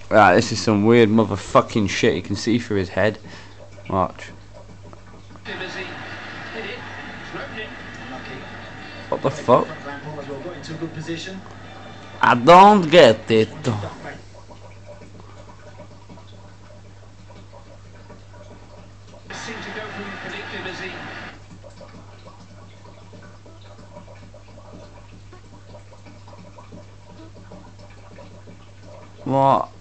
Right, this is some weird motherfucking shit. You can see through his head. Watch. What the fuck? I don't get it. What?